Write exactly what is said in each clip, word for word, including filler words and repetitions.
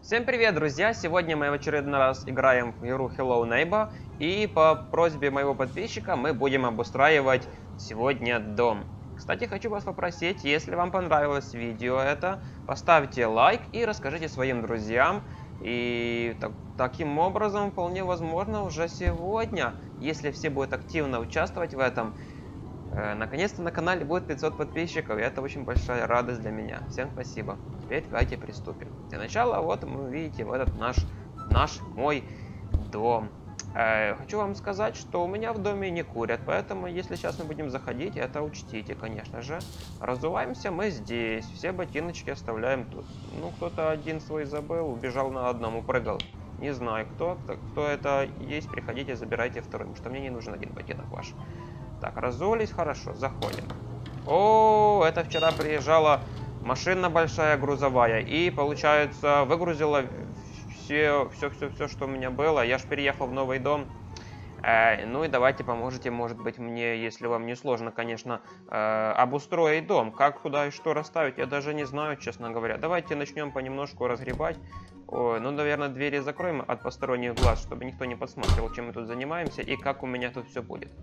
Всем привет, друзья! Сегодня мы в очередной раз играем в игру Hello Neighbor. И по просьбе моего подписчика мы будем обустраивать сегодня дом. Кстати, хочу вас попросить, если вам понравилось видео это, поставьте лайк и расскажите своим друзьям. И так, таким образом, вполне возможно, уже сегодня, если все будут активно участвовать в этом, э, наконец-то на канале будет пятьсот подписчиков. И это очень большая радость для меня. Всем спасибо. Теперь давайте приступим. Для начала, вот вы видите, вот этот наш, наш мой дом. Э, хочу вам сказать, что у меня в доме не курят, поэтому если сейчас мы будем заходить, это учтите, конечно же. Разуваемся мы здесь, все ботиночки оставляем тут. Ну, кто-то один свой забыл, убежал на одном, упрыгал. Не знаю, кто, кто это есть, приходите, забирайте второй, потому что мне не нужен один ботинок ваш. Так, разулись, хорошо, заходим. О, это вчера приезжала машина большая грузовая и, получается, выгрузила все, все, все, все, что у меня было. Я ж переехал в новый дом. Э, ну и давайте поможете, может быть, мне, если вам не сложно, конечно, э, обустроить дом. Как, куда и что расставить, я даже не знаю, честно говоря. Давайте начнем понемножку разгребать. Ой, ну, наверное, двери закроем от посторонних глаз, чтобы никто не подсматривал, чем мы тут занимаемся и как у меня тут все будет.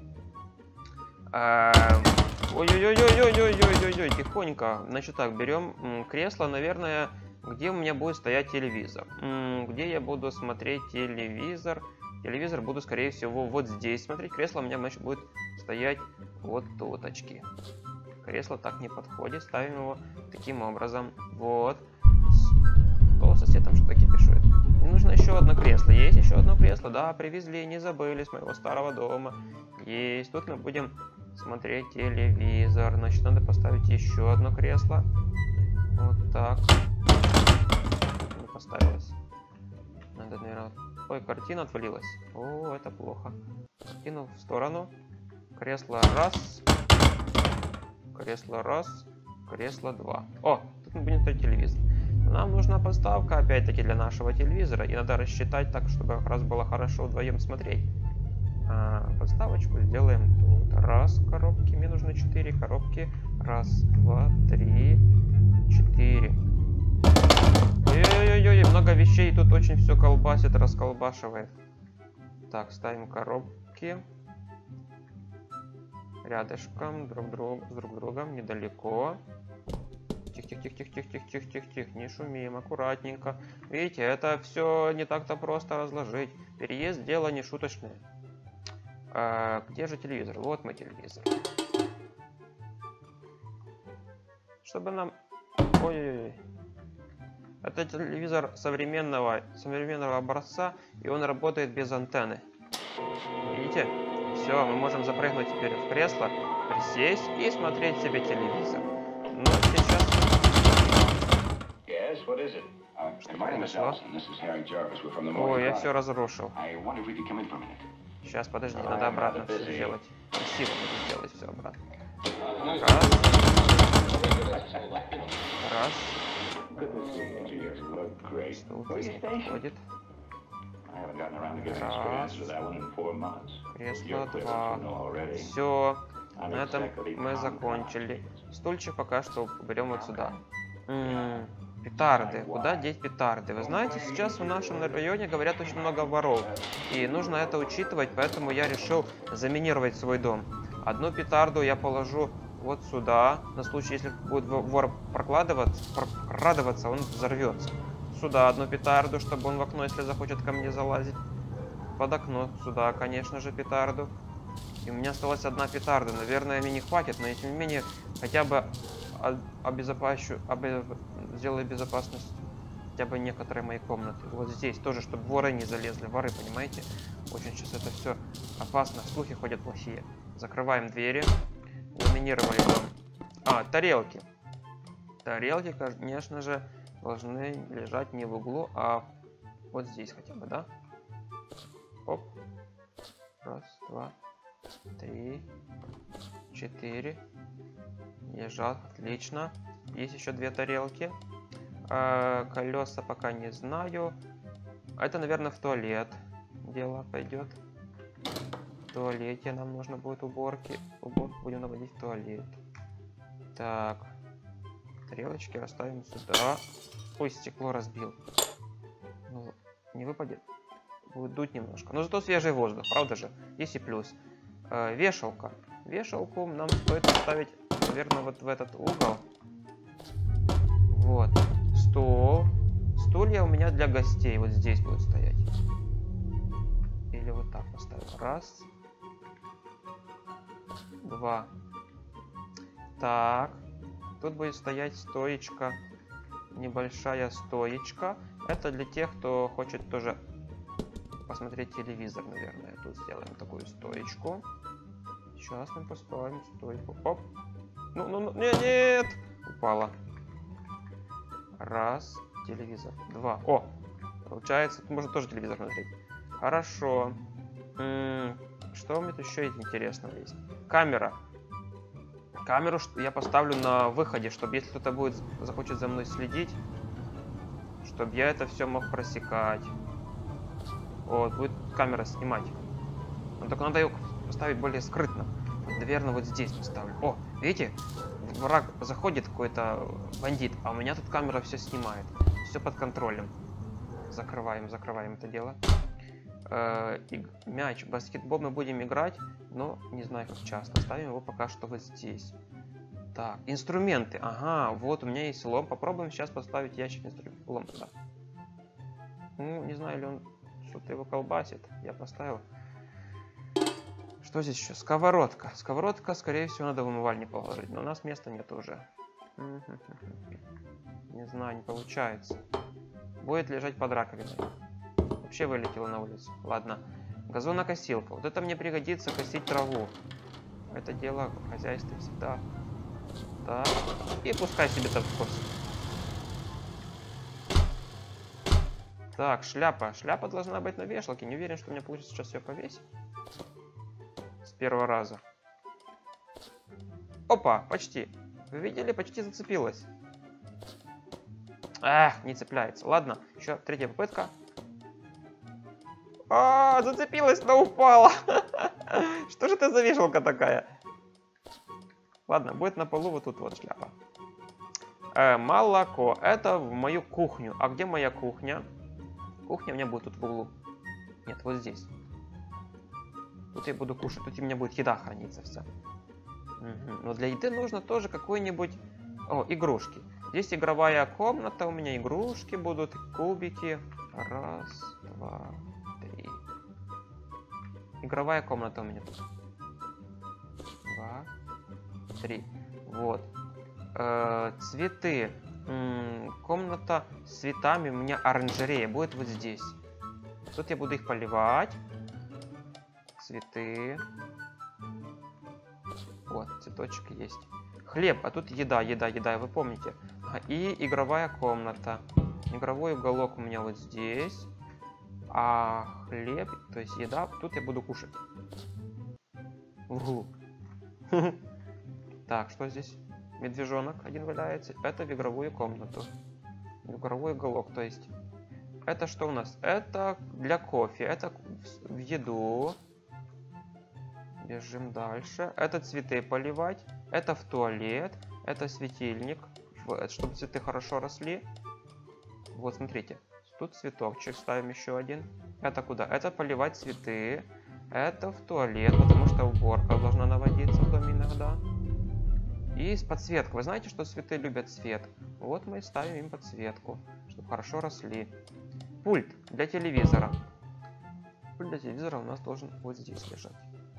Ой-ой-ой-ой-ой-ой-ой-ой-ой, тихонько. Значит так, берем кресло, наверное, где у меня будет стоять телевизор. Где я буду смотреть телевизор? Телевизор буду, скорее всего, вот здесь смотреть. Кресло у меня, значит, будет стоять вот тут, очки. Кресло так не подходит, ставим его таким образом. Вот. Кто сосед там что-то кипишует? Мне нужно еще одно кресло. Есть еще одно кресло? Да, привезли, не забыли с моего старого дома. Есть. Тут мы будем смотреть телевизор. Значит, надо поставить еще одно кресло. Вот так. Не поставилось. Надо, наверное... Ой, картина отвалилась. О, это плохо. Кинул в сторону. Кресло раз. Кресло раз. Кресло два. О, тут мы будем ставить телевизор. Нам нужна подставка, опять-таки, для нашего телевизора. И надо рассчитать так, чтобы как раз было хорошо вдвоем смотреть. А, подставочку сделаем тут. Раз коробки. Мне нужно четыре коробки. Раз, два, три, четыре. Ой-ой-ой, много вещей. Тут очень все колбасит, расколбашивает. Так, ставим коробки. Рядышком, друг, друг, друг другом, недалеко. Тихо-тихо-тихо-тихо-тихо-тихо-тихо, не шумим, аккуратненько. Видите, это все не так-то просто разложить. Переезд — дело не шуточное. А, где же телевизор? Вот мой телевизор. Чтобы нам... Ой-ой-ой. Это телевизор современного, современного образца, и он работает без антенны. Видите? Все, мы можем запрыгнуть теперь в кресло, присесть и смотреть себе телевизор. Но сейчас... Что произошло? Ой, я все разрушил. Сейчас, подожди, надо обратно все сделать. Красиво надо сделать все обратно. Раз. Раз. Стул здесь не подходит. Раз. Кресло два. Все. На этом мы закончили. Стульчик пока что уберем вот сюда. М-м, петарды. Куда деть петарды? Вы знаете, сейчас в нашем районе говорят очень много воров. И нужно это учитывать, поэтому я решил заминировать свой дом. Одну петарду я положу вот сюда. На случай, если будет вор прокладываться, прокрадываться, он взорвется. Сюда одну петарду, чтобы он в окно, если захочет ко мне залазить. Под окно сюда, конечно же, петарду. И у меня осталась одна петарда. Наверное, мне не хватит, но тем не менее, хотя бы обезопасю, обе... сделаю безопасность хотя бы некоторые мои комнаты. Вот здесь тоже, чтобы воры не залезли. Воры, понимаете? Очень сейчас это все опасно. Слухи ходят плохие. Закрываем двери. Ламинировали дом. А, тарелки. Тарелки, конечно же, должны лежать не в углу, а вот здесь хотя бы, да? Оп. Раз, два, три, четыре. Лежат, отлично. Есть еще две тарелки. А, колеса пока не знаю. Это, наверное, в туалет дело пойдет. В туалете нам нужно будет уборки. Уборку будем наводить в туалет. Так. Тарелочки расставим сюда. Ой, стекло разбил. выпадет. Будет дуть немножко. Но зато свежий воздух, правда же? Есть и плюс. Э, вешалка. Вешалку нам стоит поставить, наверное, вот в этот угол. Вот. Стол. Стулья у меня для гостей вот здесь будут стоять. Или вот так поставим. Раз. Два. Так. Тут будет стоять стоечка. Небольшая стоечка. Это для тех, кто хочет тоже посмотреть телевизор, наверное. Тут сделаем такую стоечку. Сейчас мы поставим стойку. Оп. Ну, ну, ну, нет, нет. Упала. Раз. Телевизор. Два. О. Получается, тут можно тоже телевизор смотреть. Хорошо. М-м, что у меня тут еще интересного есть? Камера. Камеру я поставлю на выходе, чтобы если кто-то будет захочет за мной следить, чтобы я это все мог просекать. Вот, будет камера снимать. Но только надо ее поставить более скрытно. Вот, наверное, вот здесь поставлю. О, видите? Враг заходит, какой-то бандит, а у меня тут камера все снимает. Все под контролем. Закрываем, закрываем это дело. Э, и мяч, баскетбол мы будем играть, но не знаю как часто. Ставим его пока что вот здесь. Так, инструменты. Ага, вот у меня есть лом. Попробуем сейчас поставить ящик инструментов. Лом туда. Ну, не знаю, ли он что-то его колбасит. Я поставил. Что здесь еще? Сковородка. Сковородка, скорее всего, надо в умывальник положить. Но у нас места нет уже. Не знаю, не получается. Будет лежать под раковиной. Вообще вылетела на улицу. Ладно. Газонокосилка. Вот это мне пригодится косить траву. Это дело в хозяйстве всегда. Так. И пускай себе так косит. Так, шляпа. Шляпа должна быть на вешалке. Не уверен, что у меня получится сейчас ее повесить. С первого раза. Опа, почти. Вы видели? Почти зацепилась. Эх, не цепляется. Ладно, еще третья попытка. А, зацепилась, но упала. Что же это за вешалка такая? Ладно, будет на полу вот тут вот шляпа. Э, молоко. Это в мою кухню. А где моя кухня? Кухня у меня будет тут в углу. Нет, вот здесь. Тут я буду кушать. Тут у меня будет еда храниться вся. Угу. Но для еды нужно тоже какой-нибудь... О, игрушки. Здесь игровая комната. У меня игрушки будут. Кубики. Раз, два, три. Игровая комната у меня тут. Два, три. Вот. Э, цветы. М-м, комната с цветами. У меня оранжерея будет вот здесь. Тут я буду их поливать. Цветы. Вот, цветочек есть. Хлеб, а тут еда, еда, еда, вы помните. И игровая комната. Игровой уголок у меня вот здесь. А хлеб, то есть еда, тут я буду кушать. Угу. Так, что здесь? Медвежонок один валяется. Это в игровую комнату. В игровой уголок, то есть. Это что у нас? Это для кофе. Это в еду. Бежим дальше. Это цветы поливать. Это в туалет. Это светильник. Чтобы цветы хорошо росли. Вот, смотрите. Тут цветочек ставим еще один. Это куда? Это поливать цветы. Это в туалет, потому что уборка должна наводиться в доме иногда. И подсветка. Вы знаете, что цветы любят свет? Вот мы ставим им подсветку, чтобы хорошо росли. Пульт для телевизора. Пульт для телевизора у нас должен вот здесь лежать.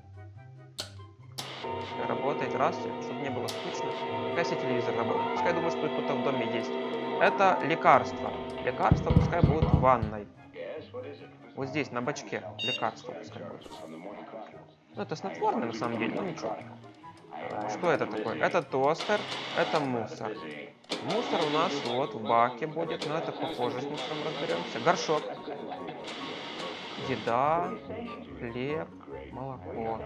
Работает раз, чтобы не было скучно. Пускай себе телевизор работает. Пускай думаю, что кто-то в доме есть. Это лекарства. Лекарства пускай будут в ванной. Вот здесь, на бачке. Лекарства пускай будут. Ну, это снотворное на самом деле, но ничего. Что это такое? Это тостер, это мусор. Мусор у нас вот в баке будет, но это попозже с мусором разберемся. Горшок. Еда, хлеб, молоко.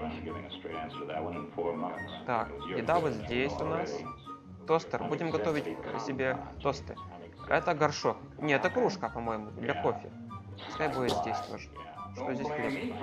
Так, еда вот здесь у нас. Тостер. Будем готовить себе тосты. Это горшок. Нет, это кружка, по-моему, для кофе. Пускай будет здесь тоже. Что здесь хлеб?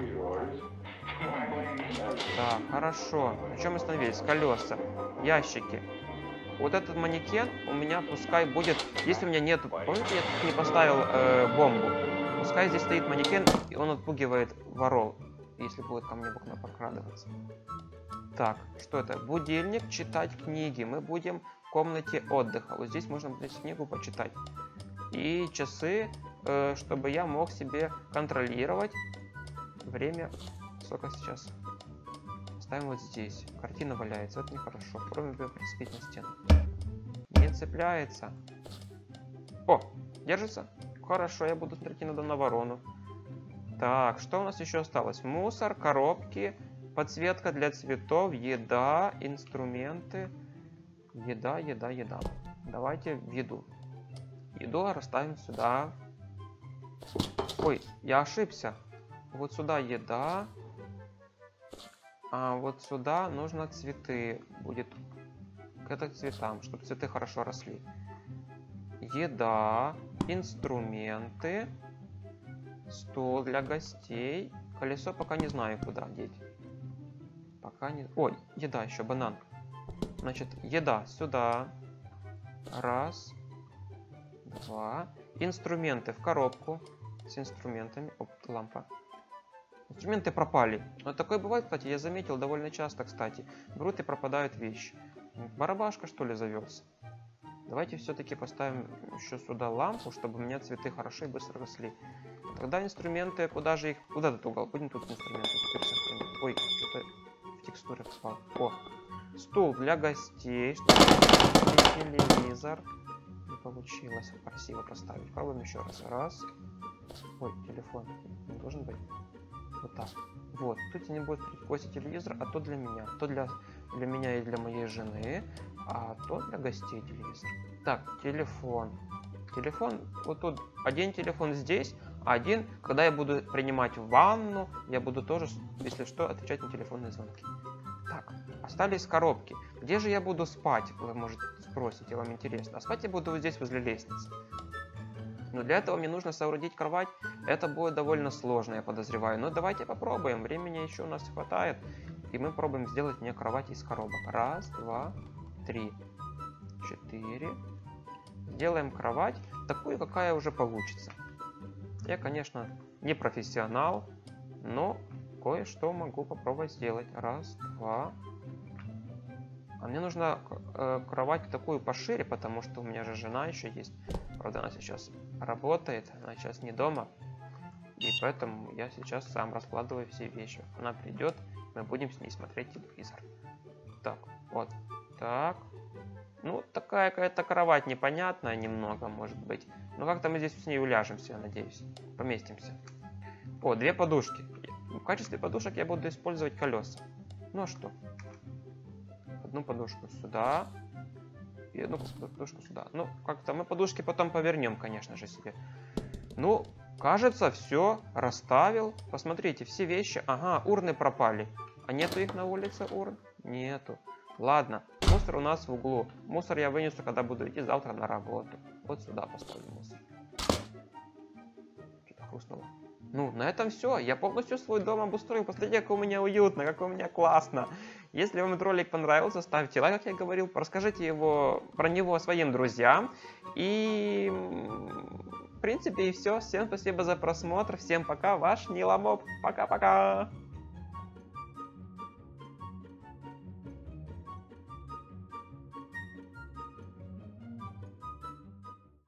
Так, хорошо. На чем мы остановились? Колеса, ящики. Вот этот манекен у меня пускай будет... Если у меня нету... Помните, я тут не поставил э, бомбу? Пускай здесь стоит манекен, и он отпугивает воров, если будет ко мне в окно прокрадываться. Так, что это? Будильник, читать книги. Мы будем в комнате отдыха. Вот здесь можно взять книгу почитать. И часы, э, чтобы я мог себе контролировать время. Сколько сейчас? Ставим вот здесь. Картина валяется. Это нехорошо. Попробуем ее прицепить на стену. Не цепляется. О, держится? Хорошо, я буду смотреть иногда на ворону. Так, что у нас еще осталось? Мусор, коробки, подсветка для цветов, еда, инструменты. Еда, еда, еда. Давайте в еду. Еду расставим сюда. Ой, я ошибся. Вот сюда еда. А вот сюда нужно цветы. Будет к этим цветам, чтобы цветы хорошо росли. Еда, инструменты, стол для гостей. Колесо пока не знаю, куда деть. Пока не... Ой, еда еще, банан. Значит, еда сюда. Раз. Два. Инструменты в коробку. С инструментами. Оп, лампа. Инструменты пропали. Вот такое бывает, кстати, я заметил довольно часто, кстати. Берут и пропадают вещи. Барабашка, что ли, завелся? Давайте все-таки поставим еще сюда лампу, чтобы у меня цветы хорошо и быстро росли. Тогда инструменты, куда же их... Куда этот угол? Будем тут инструменты. Ой, что-то в текстуре попал. О, стул для гостей. Телевизор. Не получилось красиво поставить. Пробуем еще раз. Раз. Ой, телефон. Не должен быть. Вот так. Вот. Тут не будет гости телевизор, а то для меня. То для, для меня и для моей жены. А то для гостей телевизор. Так, телефон. Телефон, вот тут один телефон здесь, а один, когда я буду принимать ванну, я буду тоже, если что, отвечать на телефонные звонки. Так, остались коробки. Где же я буду спать? Вы, может, спросите, вам интересно. А спать я буду вот здесь, возле лестницы. Но для этого мне нужно соорудить кровать. Это будет довольно сложно, я подозреваю. Но давайте попробуем. Времени еще у нас хватает. И мы пробуем сделать мне кровать из коробок. Раз, два, три, четыре. Сделаем кровать такую, какая уже получится. Я, конечно, не профессионал, но кое-что могу попробовать сделать. Раз, два. А мне нужно э, кровать такую пошире, потому что у меня же жена еще есть. Правда, она сейчас работает, она сейчас не дома. И поэтому я сейчас сам раскладываю все вещи. Она придет, мы будем с ней смотреть телевизор. Так, вот так. Ну, такая какая-то кровать непонятная немного, может быть. Но как-то мы здесь с ней уляжемся, я надеюсь. Поместимся. О, две подушки. В качестве подушек я буду использовать колеса. Ну а что? Одну подушку сюда. И одну подушку сюда. Ну, как-то мы подушки потом повернем, конечно же, себе. Ну, кажется, все расставил. Посмотрите, все вещи. Ага, урны пропали. А нету их на улице, урн? Нету. Ладно, мусор у нас в углу. Мусор я вынесу, когда буду идти завтра на работу. Вот сюда поставлю мусор. Что-то хрустнуло. Ну, на этом все. Я полностью свой дом обустроил. Посмотрите, как у меня уютно, как у меня классно. Если вам этот ролик понравился, ставьте лайк, как я говорил. Расскажите его, про него своим друзьям. И, в принципе, и все. Всем спасибо за просмотр. Всем пока. Ваш Ниламоп. Пока-пока.